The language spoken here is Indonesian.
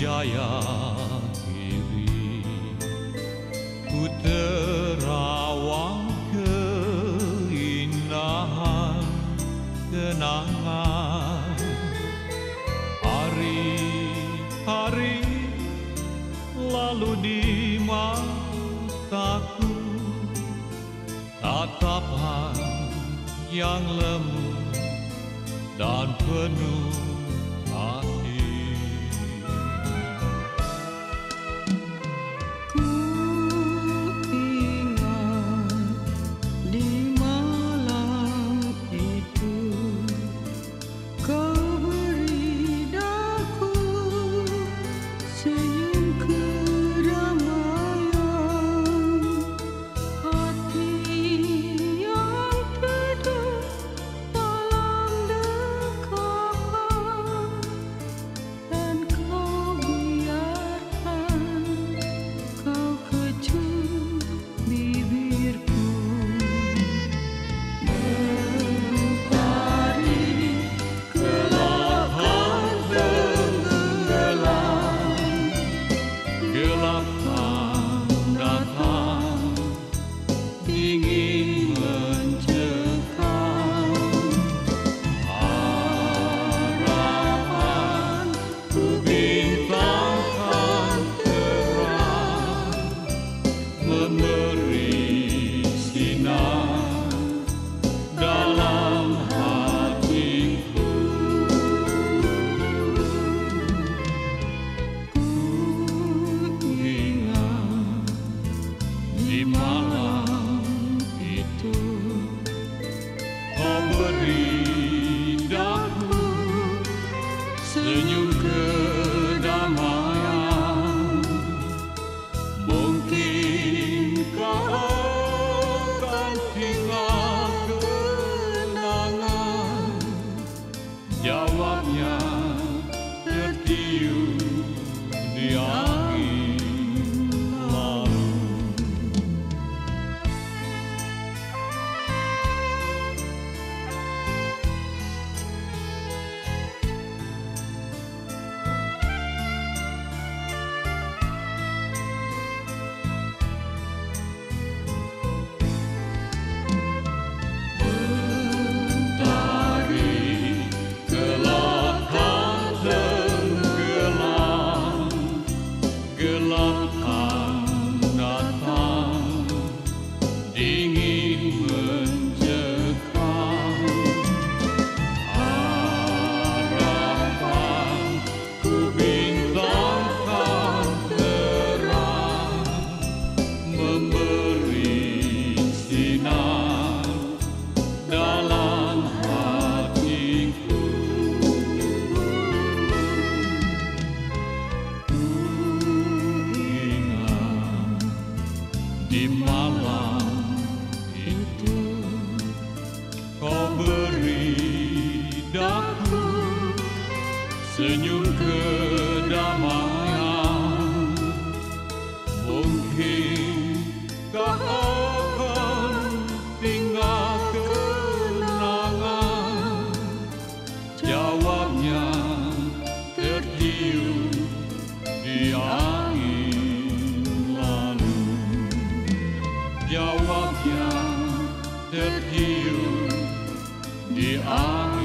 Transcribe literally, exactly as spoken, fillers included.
jaya kiri, ku terawang keindahan kenangan. Hari-hari lalu di mataku, tatapan yang lembut dan penuh hati. Ku ingat di malam itu, kau beri daku senyum kedamaian. Hati yang teduh dalam dekapan, dan kau biarkan kau kecup bibirku. Mentari Gelap tenggelam, gelap datang, dingin mencekam. Harapan ku bintangkan terang, memberi sinar dalam hatiku. Ku ingat di malam itu, kau beri daku senyum kedamaian. Mungkin kau akan tinggal kenangan, jawabnya tertiup di angin lalu. Mentari gelap tenggelam, gelap datang, dingin mencekam. Harapan ku bintangkan terang, memberi sinar dalam hatiku. Ku ingat di malam itu, kau beri daku senyum kedamaian. Mungkin kau akan tinggal kenangan, jawabnya tertiup di angin lalu. Jawabnya tertiup di angin